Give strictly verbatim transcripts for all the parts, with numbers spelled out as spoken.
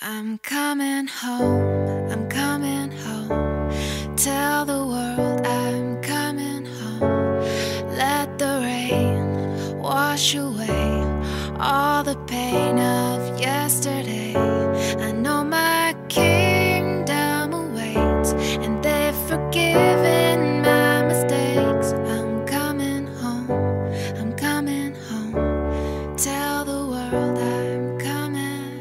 I'm coming home, I'm coming home. Tell the world I'm coming home. Let the rain wash away all the pain of yesterday. I know my kingdom awaits, and they've forgiven my mistakes. I'm coming home, I'm coming home. Tell the world I'm coming.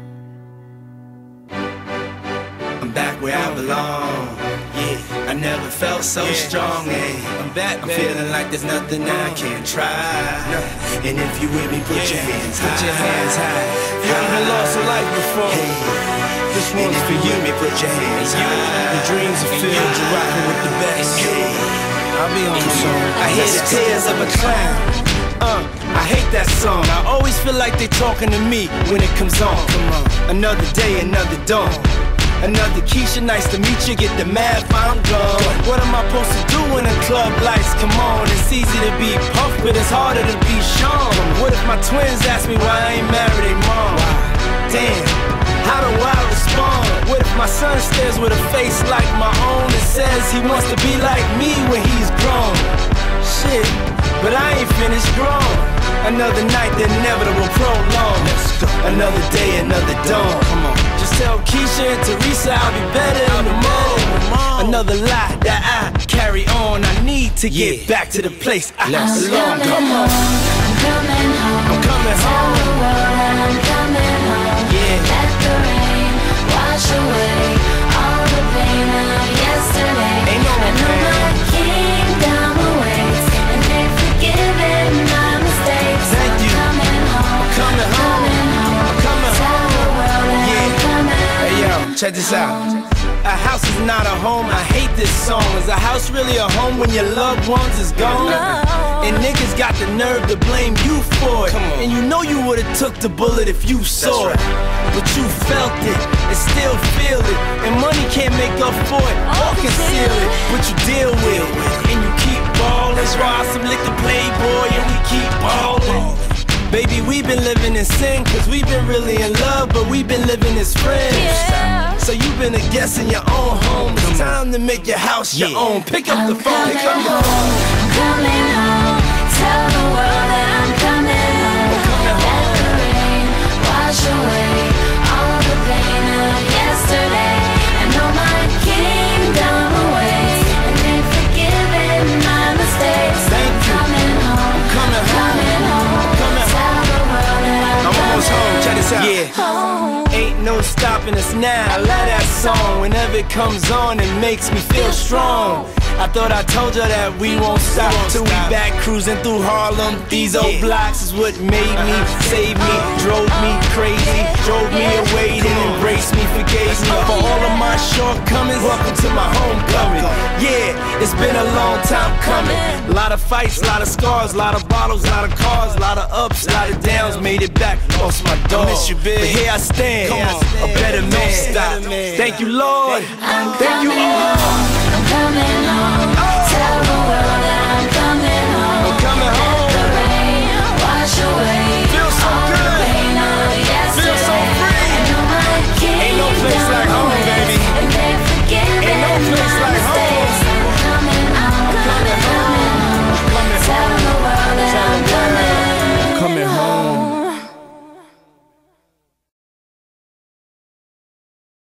I'm back where I belong. Yeah, I never felt so yeah. strong. Yeah. I'm back, I'm baby. Feeling like there's nothing I can't try. No. And if you with me, put yeah. your hands high. Put your hands high. You haven't lost a life before. Hey. This one's for you. Me, put your hands you. high. Your dreams are filled. You're rocking with the best. Hey. I'll be on the song. I hear the tears of a clown. Uh, I hate that song. I always feel like they talking to me when it comes on. Come on. Another day, another dawn. Another Keisha, nice to meet you. Get the math, I'm gone. What am I supposed to do when the club lights come on? It's easy to be puffed, but it's harder to be shown. What if my twins ask me why I ain't married their mom? Damn, how do I respond? What if my son stares with a face like my own and says he wants to be like me when he's grown? Shit, but I ain't finished grown. Another night, the inevitable prolong. Another day, another dawn. Come on. Just tell Keisha and Teresa I'll be better in the morning. Another lie that I carry on. I need to get yeah. back to the place I belong. Come on. I'm coming home. I'm coming home. Tell the world I'm coming home. Yeah. Let the rain wash away all the pain of yesterday. Ain't no I know my kingdom awaits, and they've forgiven my mistakes. Thank you. I'm coming home. I'm coming home. I'm coming home. Tell the world that Yeah. I'm coming. Hey yo, check this out. A house is not a home, I hate this song. Is a house really a home when your loved ones is gone? No. And niggas got the nerve to blame you for it. And you know you would've took the bullet if you saw it. But you felt it and still feel it. And money can't make up for it or conceal it. But you deal with it and you keep ballin'. Raw some liquor playboy and we keep ballin'. Baby, we've been living in sin, cause we've been really in love, but we've been living as friends. Yeah. So you've been a guest in your own home. It's time to make your house your yeah. own. Pick up I'm the phone, pick up the phone. I'm coming home. Tell the world that I'm coming home. Coming home. Let the rain wash away all the pain of yesterday. I know my kingdom awaits, and they've forgiven my mistakes. Thank you. Coming home. Coming home. Coming home. Coming Tell the world that I'm, I'm almost home, check this out. Yeah. home. Ain't no stopping us now. I love that song. Whenever it comes on, it makes me feel strong. I thought I told you that we won't stop till we back cruising through Harlem. These old blocks is what made me, saved me, drove me crazy, drove me away, then embraced me, forgave me for all of my shortcomings. Welcome to my homecoming. Yeah, it's been a long time coming. A lot of fights, a lot of scars, a lot of bottles, a lot of cars, a lot of ups, a lot of downs. Made it back, lost my dog. Miss you, big. But here I stand, a better man. Stop. Thank you, Lord. Thank you all. I'm coming home. Tell the world that